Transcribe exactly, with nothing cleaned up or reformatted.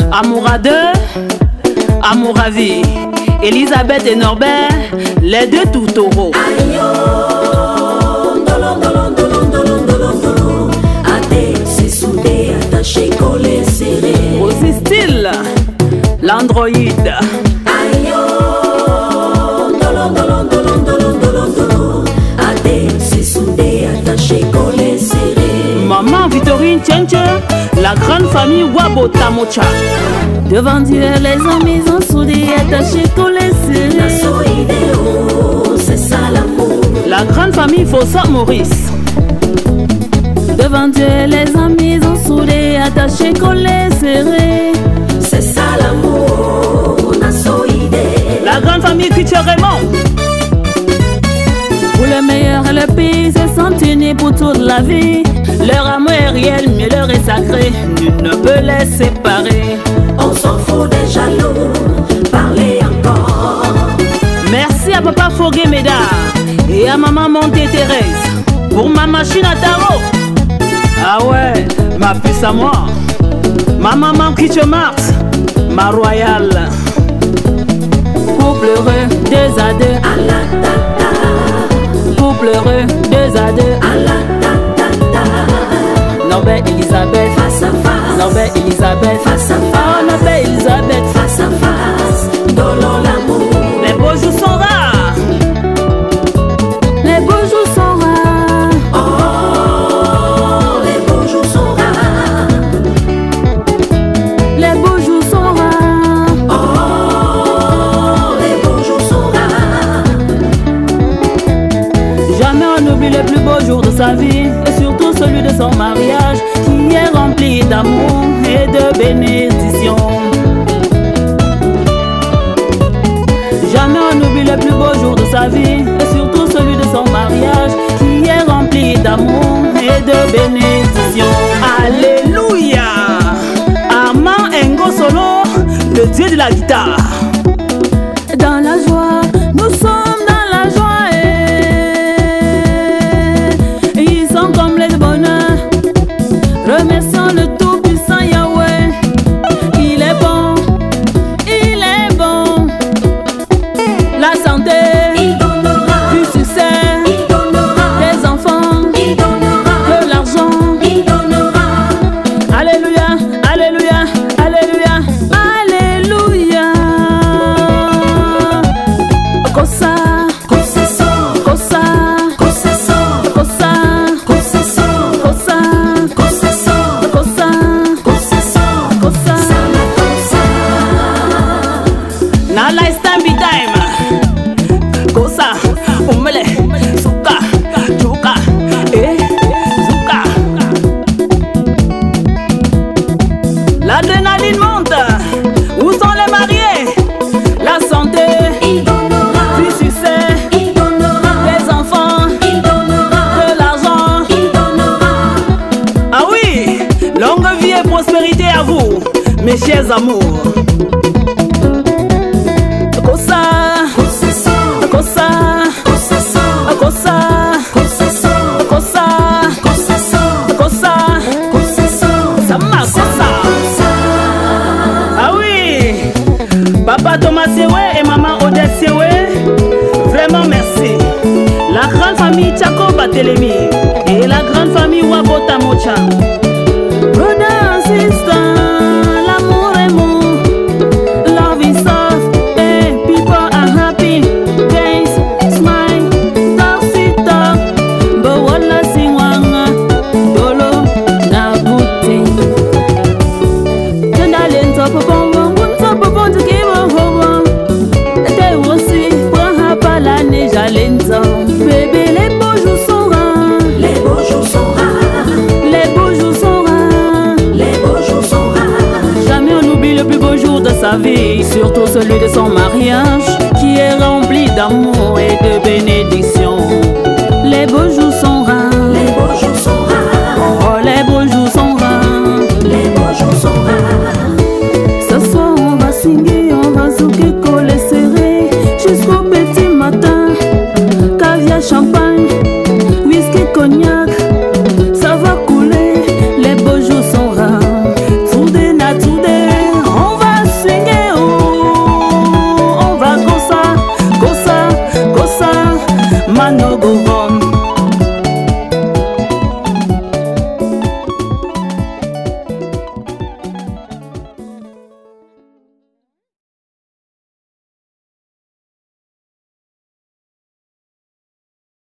Amour à deux, amour à vie. Elisabeth et Norbert, les deux tout taureaux. Aussi style, l'androïde. Maman Victorine Tchenche, la grande famille Wabo Tamocha. Devant Dieu, les amis sont soudés, attachés, collés, serrés. C'est ça l'amour. La grande famille Fossa Maurice. Devant Dieu, les amis sont soudés, attachés, collés, serrés. C'est ça l'amour. La grande famille Culture Raymond. Pour le meilleur et le pire, se sont unis pour toute la vie. Leur amour est réel, mais leur est sacré. Nul ne peut les séparer. On s'en fout des jaloux, parlez encore. Merci à papa Fogué Médard et à maman Monté Thérèse pour ma machine à tarot. Ah ouais, ma puce à moi. Ma maman Kitche Mars, ma royale. Couple heureux, deux à deux. À la tata. Couple heureux, deux à deux. À la tata. Norbert Elisabeth, face à face. Norbert Elisabeth, face à face. Oh, Norbert Elisabeth, face à face. Donnons l'amour. Les beaux jours sont rares. Les beaux jours sont rares. Oh, les beaux jours sont rares. Les beaux jours sont rares. Oh, les beaux jours sont rares. Jamais on n'oublie le plus beau jour de sa vie, et surtout celui de son mariage, qui est rempli d'amour et de bénédictions. Jamais on n'oublie le plus beau jour de sa vie, et surtout celui de son mariage, qui est rempli d'amour et de bénédictions. Alléluia. Armand Ngo Solo, le dieu de la guitare. Dans la joie, nous sommes dans la joie, et ils sont comblés de bonheur. Remercions le Tout-Puissant Yahweh. Il est bon, il est bon. La santé, Il donnera. du succès, Il donnera. des enfants, Il donnera. de l'argent. Il donnera. Alléluia, alléluia, alléluia, alléluia. Kosa, Concession. kosa, Concession. kosa, Concession. kosa, Concession. kosa, Concession. kosa. Sana kosa. Na lifetime be time. Kosa, umele, suka, juka, eh, zuka. L'adrénaline monte. Où sont les mariés? La santé, Il donnera. du succès, Il donnera. des enfants, Il donnera. de l'argent. Il donnera. Ah oui, longue vie et prospérité à vous, mes chers amours. Kosa, Concession. kosa, Concession. kosa, Concession. kosa, Concession. kosa, Concession. sama kosa. Ah oui, papa Thomas Sewe et maman Odette Sewe, vraiment merci. La grande famille Tchako Batelemi et la grande famille Wabo Tamocha. Brother and sister, l'amour est bon, love is soft, and people are happy. Dance, smile, talk, sit talk, but what la sing wanga, dolo na good thing. Tenda lento popombo, wunto poponto kibo hobo. Te wosi, pour hapa la neja lento. Bébé, les beaux jours sont rares, Les beaux jours sont rares. les beaux jours sont rares. Les beaux jours sont rares. Jamais on oublie le plus beau jour de sa vie, surtout celui de son mariage, qui est rempli d'amour et de bénédictions. Les beaux jours sont